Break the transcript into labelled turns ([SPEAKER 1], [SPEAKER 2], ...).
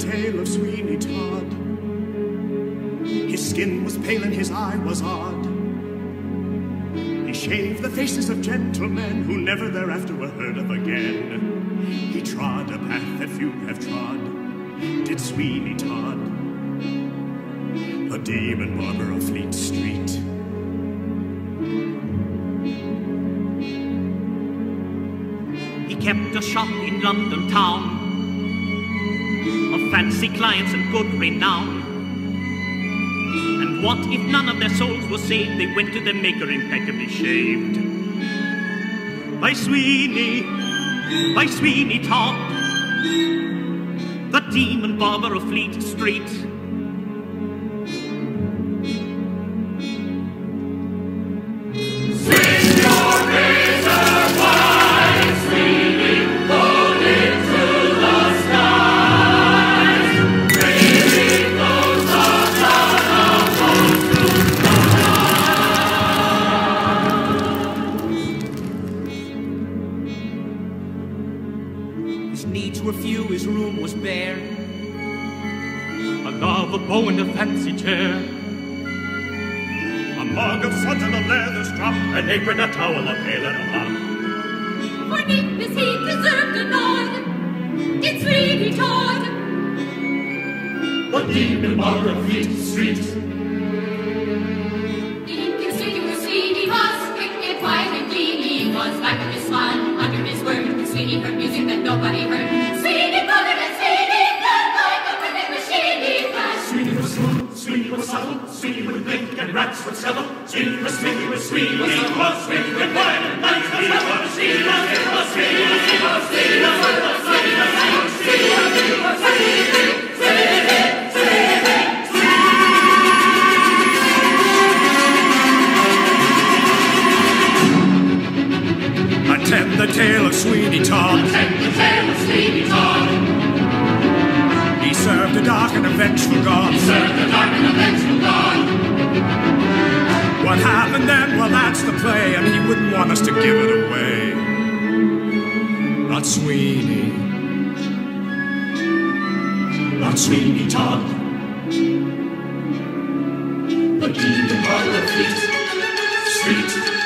[SPEAKER 1] tale of Sweeney Todd. His skin was pale and his eye was odd. He shaved the faces of gentlemen who never thereafter were heard of again. He trod a path that few have trod, did Sweeney Todd, the demon barber of Fleet Street.
[SPEAKER 2] He kept a shop in London town, of fancy clients and good renown. And what if none of their souls were saved? They went to their maker impeccably shaved. By Sweeney Todd, the demon barber of Fleet Street. His needs were few, his room was bare, a love, a bow, and a fancy chair,
[SPEAKER 1] A mug of suds and a leather strap,
[SPEAKER 2] an apron, a towel, a pail, and a mop.
[SPEAKER 3] For neatness he deserved a nod, did Sweeney Todd,
[SPEAKER 2] The demon barber of Fleet Street.
[SPEAKER 3] Inconspicuous Sweeney was, quick and quiet and clean he was. Back of his smile, under his word, Sweeney heard music that nobody heard. Sweeney bothered and Sweeney done like a perfect machine he was.
[SPEAKER 2] Sweeney was smooth, Sweeney was subtle, Sweeney would blink and rats would settle. Sweeney was Sweeney was Sweeney was Sweeney was Sweeney with wine and nights was heaven. Sweeney was Sweeney was Sweeney was Sweeney was Sweeney was Sweeney was Sweeney was Sweeney was
[SPEAKER 1] Attend the tale of Sweeney Todd.
[SPEAKER 2] Attend the tale of Sweeney Todd.
[SPEAKER 1] He served a dark and a vengeful God.
[SPEAKER 2] He served a dark and a vengeful God.
[SPEAKER 1] What happened then? Well, that's the play, and he wouldn't want us to give it away. Not Sweeney.
[SPEAKER 2] Not Sweeney Todd, the demon barber of Fleet Street.